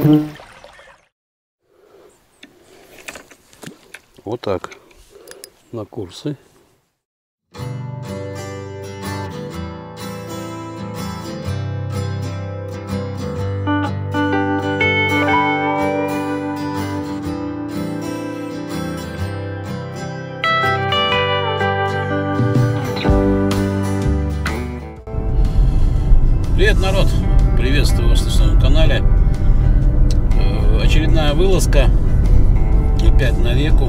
Вот так. На курсы. Привет, народ! Приветствую вас на своем канале. Очередная вылазка. Опять на реку.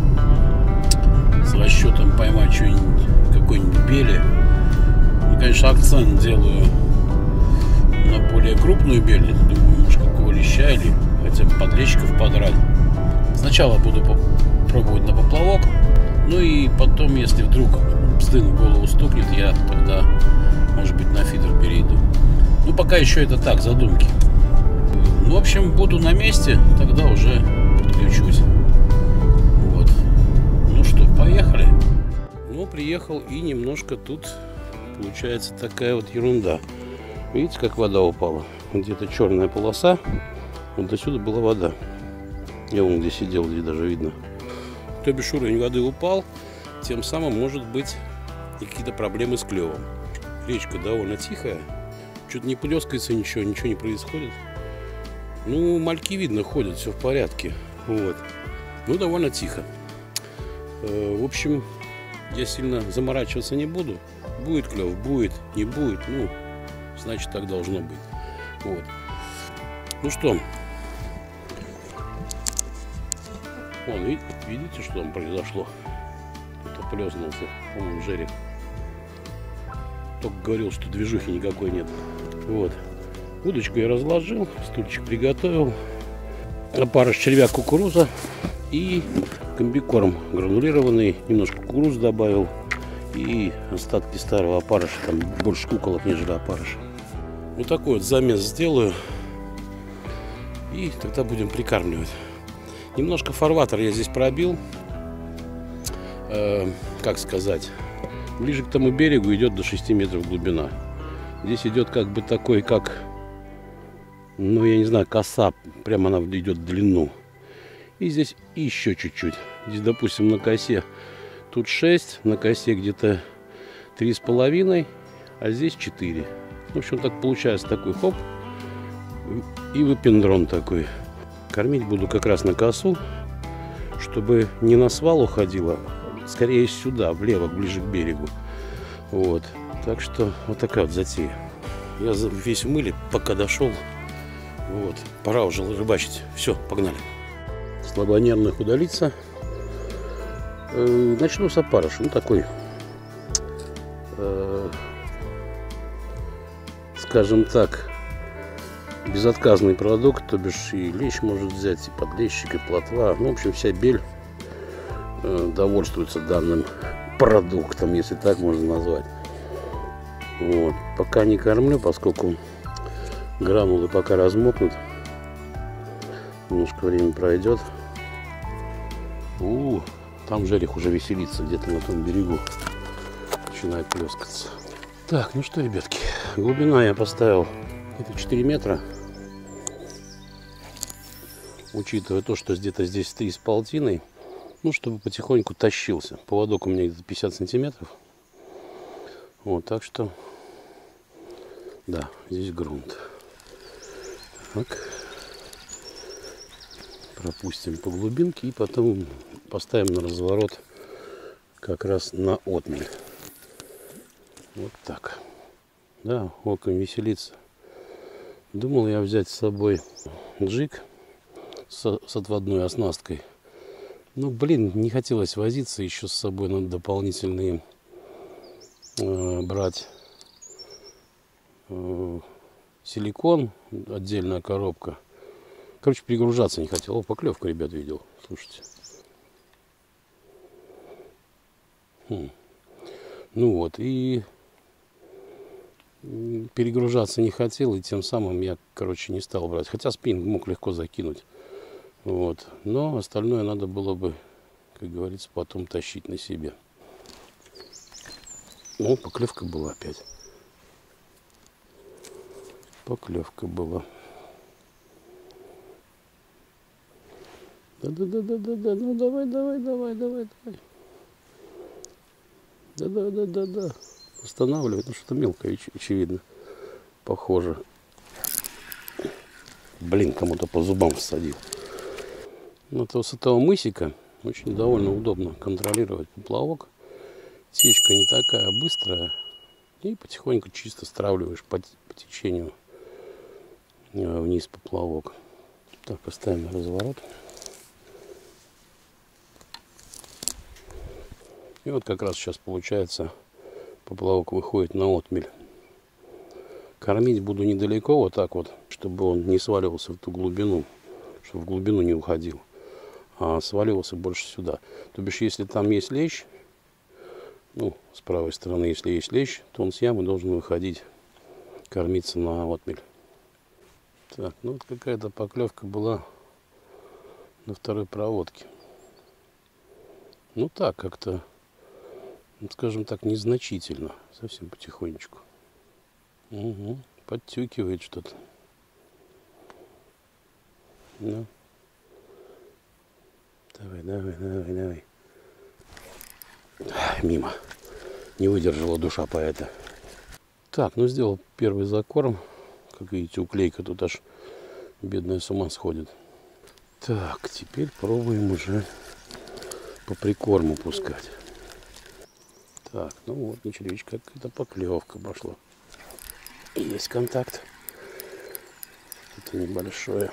С расчетом поймать что-нибудь, какой-нибудь бели. И, конечно, акцент делаю на более крупную бель. Думаю, может, какого леща или хотя бы подлещиков подрать. Сначала буду пробовать на поплавок. Ну и потом, если вдруг стыну в голову стукнет, я тогда, может быть, на фидер перейду. Ну, пока еще это так, задумки. Ну, в общем, буду на месте, тогда уже подключусь. Вот. Ну что, поехали. Ну, приехал, и немножко тут получается такая вот ерунда. Видите, как вода упала? Где-то черная полоса. Вот до сюда была вода. Я вон где сидел, здесь даже видно. То бишь уровень воды упал, тем самым может быть какие-то проблемы с клевом. Речка довольно тихая. Что-то не плескается ничего не происходит. Ну, мальки видно ходят, все в порядке. Вот. Ну, довольно тихо. В общем, я сильно заморачиваться не буду. Будет клев, будет, не будет. Ну, значит, так должно быть. Вот. Ну что. Вон, видите, что там произошло? Это плеснулся, по-моему, жерех. Только говорил, что движухи никакой нет. Вот. Удочку я разложил, стульчик приготовил. Опарыш червяк кукуруза и комбикорм гранулированный. Немножко кукурузы добавил. И остатки старого опарыша. Там больше куколок, нежели опарыша. Вот такой вот замес сделаю. И тогда будем прикармливать. Немножко фарватер я здесь пробил. Как сказать? Ближе к тому берегу идет до 6 метров глубина. Здесь идет как бы такой, как, ну я не знаю, коса. Прямо она идет в длину. И здесь еще чуть-чуть. Здесь, допустим, на косе тут 6, на косе где-то 3,5, а здесь 4. В общем, так получается такой хоп. И выпендрон такой. Кормить буду как раз на косу, чтобы не на свал уходило, скорее сюда, влево, ближе к берегу. Вот. Так что вот такая вот затея. Я весь в мыле, пока дошел. Вот. Пора уже рыбачить. Все, погнали. Слабонервных удалиться. Начну с опарыша. Ну, такой, скажем так, безотказный продукт, то бишь и лещ может взять, и подлещик, и плотва. Ну, в общем, вся бель довольствуется данным продуктом, если так можно назвать. Вот. Пока не кормлю, поскольку гранулы пока размокнут. Немножко времени пройдет. Там жерех уже веселится, где-то на том берегу начинает плескаться. Так, ну что, ребятки, глубина я поставил это 4 метра. Учитывая то, что где-то здесь 3,5, ну, чтобы потихоньку тащился. Поводок у меня где-то 50 сантиметров. Вот, так что, да, здесь грунт. Так. Пропустим по глубинке и потом поставим на разворот как раз на отмель. Вот так. Да, окунь веселится. Думал я взять с собой джиг с отводной оснасткой. Ну, блин, не хотелось возиться, еще с собой надо дополнительные брать силикон, отдельная коробка. Короче, перегружаться не хотел. О, поклевку, ребят, видел. Слушайте. Ну вот, и перегружаться не хотел, и тем самым я, короче, не стал брать. Хотя спиннинг мог легко закинуть. Вот. Но остальное надо было бы, как говорится, потом тащить на себе. О, поклевка была опять. Поклевка была. Да-да-да-да-да-да. Ну давай. Да. Останавливает. Ну что-то мелкое, очевидно. Похоже. Блин, кому-то по зубам всадил. Вот с этого мысика очень довольно удобно контролировать поплавок. Течка не такая быстрая. И потихоньку чисто стравливаешь по течению вниз поплавок. Так, поставим на разворот. И вот как раз сейчас получается, поплавок выходит на отмель. Кормить буду недалеко, вот так вот, чтобы он не сваливался в ту глубину, чтобы в глубину не уходил, а сваливался больше сюда. То бишь, если там есть лещ, ну, с правой стороны, если есть лещ, то он с ямы должен выходить, кормиться на отмель. Так, ну вот какая-то поклевка была на второй проводке. Ну так, как-то, скажем так, незначительно, совсем потихонечку. Угу, подтюкивает что-то. Ну. Давай. Мимо. Не выдержала душа поэта. Так, ну сделал первый закорм. Как видите, уклейка тут аж бедная с ума сходит. Так, теперь пробуем уже по прикорму пускать. Так, ну вот, на червячка какая-то поклевка пошла. Есть контакт. Это небольшое.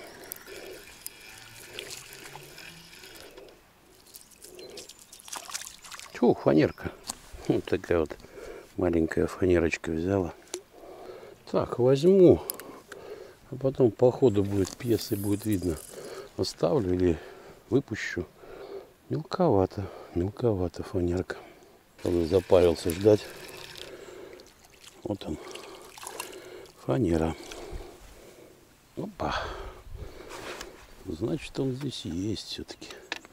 Фу, фанерка. Вот такая вот маленькая фанерочка взяла. Так, возьму. А потом по ходу будет пьесы, будет видно. Оставлю или выпущу. Мелковато фанерка. Он запарился ждать. Вот он. Фанера. Опа. Значит, он здесь есть все-таки.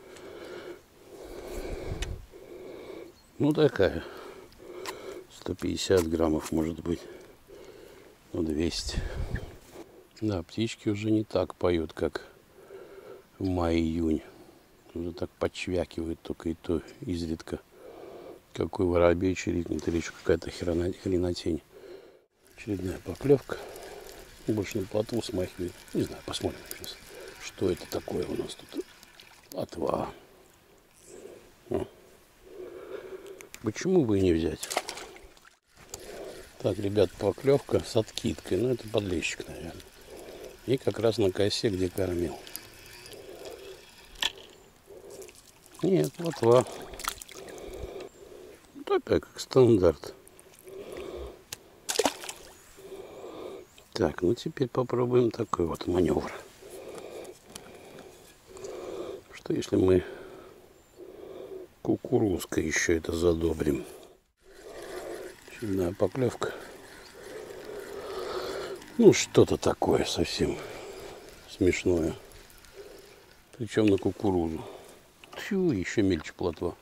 Ну, такая. 150 граммов, может быть. Ну, 200. Да, птички уже не так поют, как в мае-июне. Уже так подчвякивают только и то изредка. Какой воробей чирикнет или еще какая-то хренотень. Очередная поклевка. Больше на плотву смахивает. Не знаю, посмотрим сейчас, что это такое у нас тут. Плотва. Почему бы и не взять? Так, ребят, поклевка с откидкой. Ну, это подлещик, наверное. И как раз на косе, где кормил. Нет, плотва. Такая, как стандарт. Так, ну теперь попробуем такой вот маневр. Что если мы кукурузкой еще это задобрим? Очередная поклевка. Ну, что-то такое совсем смешное. Причем на кукурузу. Тьфу, еще мельче плотва.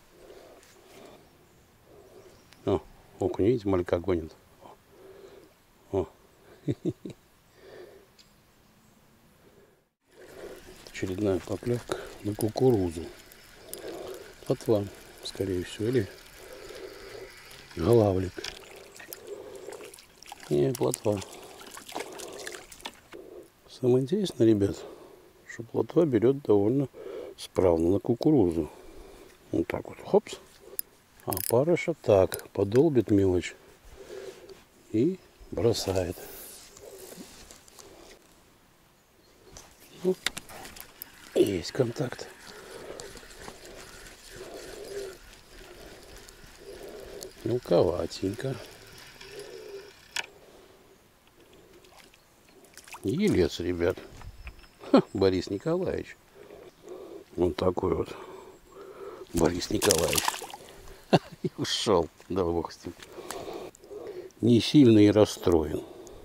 О, окунь, видите, малька гонит. О. Очередная поклевка на кукурузу. Плотва, скорее всего, или голавлик. Не, плотва. Самое интересное, ребят, что плотва берет довольно справно на кукурузу. Вот так вот, хопс. А парыша так, подолбит мелочь и бросает. Ну, есть контакт. Мелковатенько. Елец, ребят. Ха, Борис Николаевич. Вот такой вот Борис Николаевич. И ушел. Да бог с ним. Не сильно и расстроен.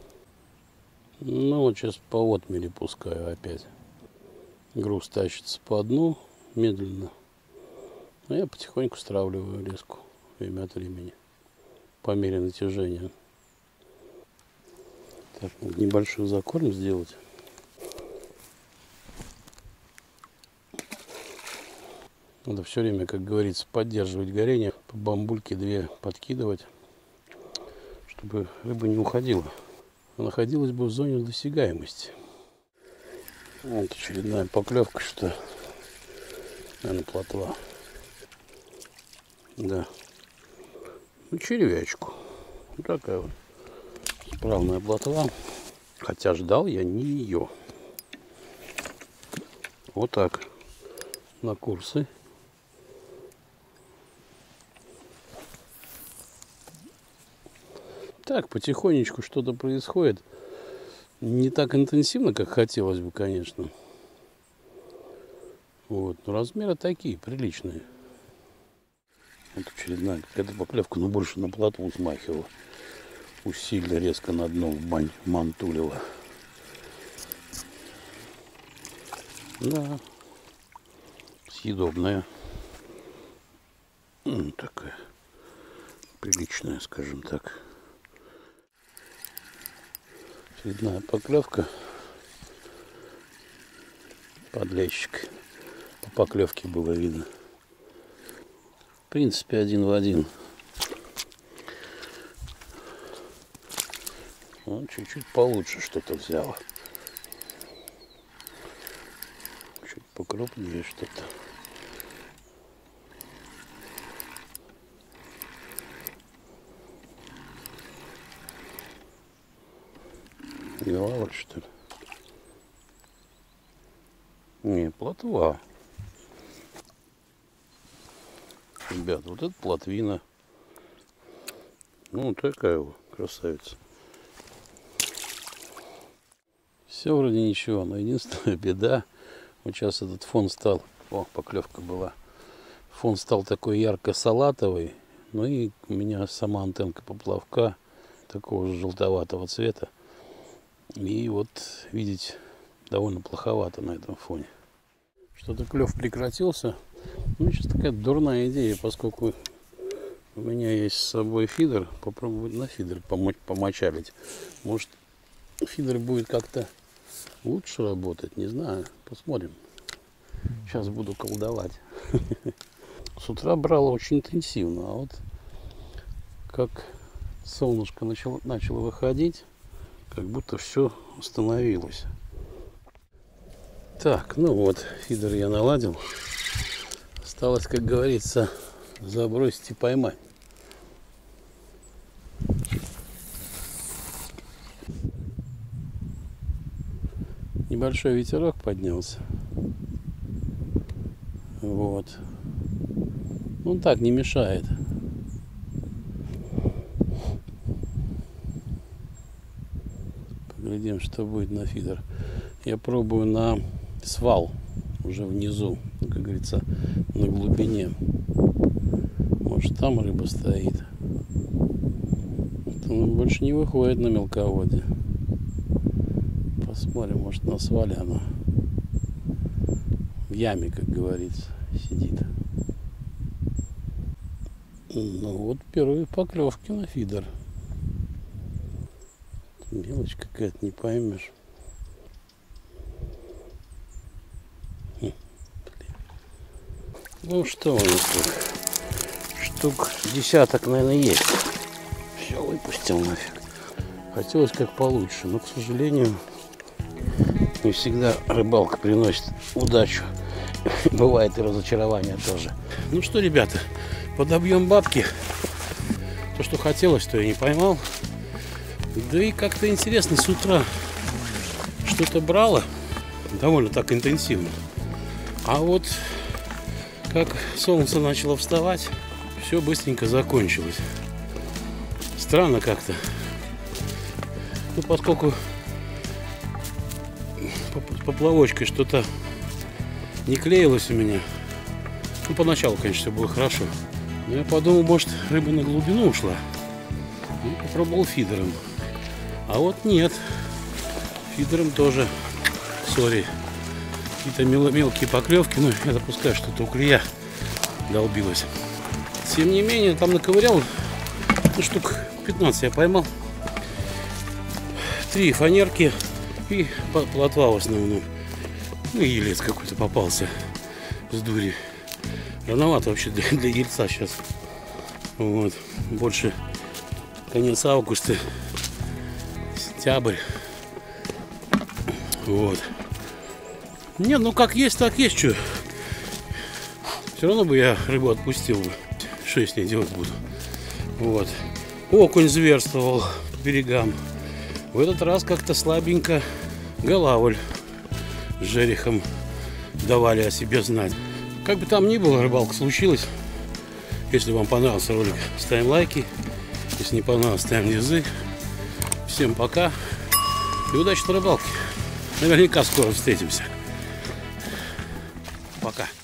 Ну вот сейчас по отмели пускаю опять. Груз тащится по дну медленно. А я потихоньку стравливаю леску время от времени. По мере натяжения. Так, небольшой закорм сделать. Надо все время, как говорится, поддерживать горение. По бамбульке 2 подкидывать, чтобы рыба не уходила. А находилась бы в зоне досягаемости. Вот очередная поклевка, что, наверное, плотва. Да. Ну, червячку. Вот такая вот справная плотва. Хотя ждал я не ее. Вот так. На курсы. Так, потихонечку что-то происходит. Не так интенсивно, как хотелось бы, конечно. Вот. Но размеры такие, приличные. Вот очередная какая-то поклевка, но больше на плотву смахивала. Усиленно резко на дно в бань мантулила. Да. Съедобная. Такая приличная, скажем так. Очередная поклевка. Подлещик. По поклевке было видно. В принципе, 1 в 1. Он чуть-чуть получше что-то взял. Чуть покрупнее что-то. Голова, что ли? Не, плотва. Ребят, вот это плотвина. Ну, такая вот красавица. Все вроде ничего, но единственная беда. Вот сейчас этот фон стал... О, поклевка была. Фон стал такой ярко-салатовый. Ну и у меня сама антенка поплавка такого же желтоватого цвета. И вот видеть довольно плоховато на этом фоне. Что-то клев прекратился. Ну, сейчас такая дурная идея, поскольку у меня есть с собой фидер. Попробовать на фидер помочалить. Может, фидер будет как-то лучше работать, не знаю. Посмотрим. Сейчас буду колдовать. С утра брало очень интенсивно, а вот как солнышко начало выходить, как будто все остановилось. Так, ну вот, фидер я наладил. Осталось, как говорится, забросить и поймать. Небольшой ветерок поднялся. Вот. Он так не мешает. Поглядим, что будет на фидер. Я пробую на свал уже внизу, как говорится, на глубине. Может, там рыба стоит. Он больше не выходит на мелководье. Посмотрим, может, на свале она в яме, как говорится, сидит. Ну вот первые поклевки на фидер. Мелочь какая-то, не поймешь. Ну что у нас тут? Штук десяток, наверное, есть. Все, выпустил нафиг. Хотелось как получше, но, к сожалению, не всегда рыбалка приносит удачу. Бывает и разочарование тоже. Ну что, ребята, подобьем бабки. То, что хотелось, то я не поймал. Да и как-то интересно, с утра что-то брало довольно так интенсивно. А вот как солнце начало вставать, все быстренько закончилось. Странно как-то. Ну, поскольку с поплавочкой что-то не клеилось у меня. Ну, поначалу, конечно, все было хорошо. Но я подумал, может, рыба на глубину ушла. И попробовал фидером. А вот нет. Фидером тоже, сори, какие-то мелкие поклевки. Ну, я допускаю, что это у клея долбилось. Тем не менее, там наковырял, ну, штук 15 я поймал. 3 фанерки и плотва в основном. Ну и елец какой-то попался с дури. Рановато вообще для ельца сейчас. Вот. Больше конец августа, сентябрь. Вот. Не, ну как есть, так есть, что. Все равно бы я рыбу отпустил бы. Что я с ней делать буду? Вот. Окунь зверствовал по берегам. В этот раз как-то слабенько голавль с жерехом давали о себе знать. Как бы там ни было, рыбалка случилась. Если вам понравился ролик, ставим лайки. Если не понравился, ставим язык. Всем пока. И удачи на рыбалке. Наверняка скоро встретимся. Пока.